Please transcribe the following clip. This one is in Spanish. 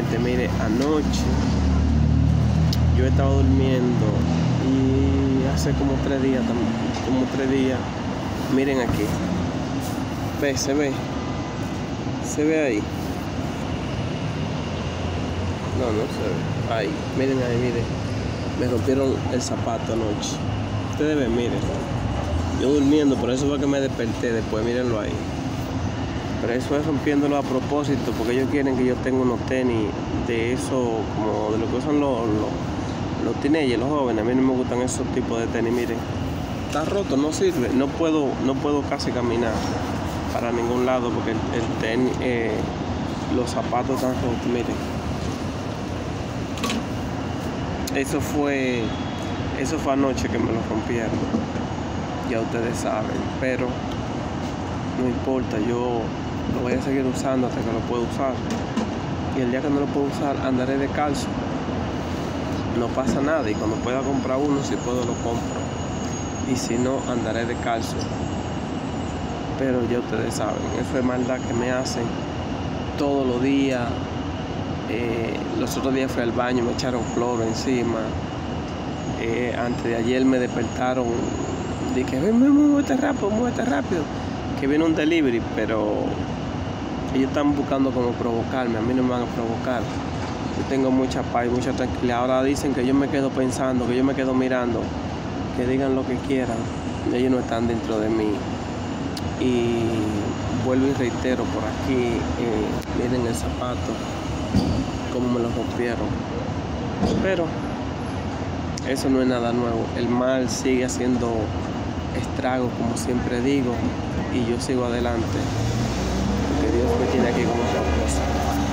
gente, mire, anoche yo estaba durmiendo y hace como 3 días, miren aquí, se ve ahí, no se ve, ahí, miren ahí, miren, me rompieron el zapato anoche, ustedes ven, miren, yo durmiendo, por eso fue que me desperté después, mírenlo ahí. Pero eso es rompiéndolo a propósito, porque ellos quieren que yo tenga unos tenis de eso, como de lo que usan los teenagers, los jóvenes. A mí no me gustan esos tipos de tenis, miren. Está roto, no sirve. No puedo casi caminar para ningún lado, porque el tenis, los zapatos están rotos, miren. Eso fue anoche que me lo rompieron. Ya ustedes saben, pero no importa, yo lo voy a seguir usando hasta que lo pueda usar. Y el día que no lo pueda usar, andaré descalzo. No pasa nada. Y cuando pueda comprar uno, si puedo, lo compro. Y si no, andaré descalzo. Pero ya ustedes saben, eso es maldad que me hacen todos los días. Los otros días fui al baño, me echaron cloro encima. Antes de ayer me despertaron. Dije, muévete rápido. Que viene un delivery, pero ellos están buscando como provocarme. A mí no me van a provocar. Yo tengo mucha paz y mucha tranquilidad. Ahora dicen que yo me quedo pensando, que yo me quedo mirando, que digan lo que quieran. Ellos no están dentro de mí. Y vuelvo y reitero por aquí, miren el zapato, cómo me lo rompieron. Pero eso no es nada nuevo. El mal sigue haciendo estragos, como siempre digo, y yo sigo adelante, porque Dios me tiene aquí con otra cosa.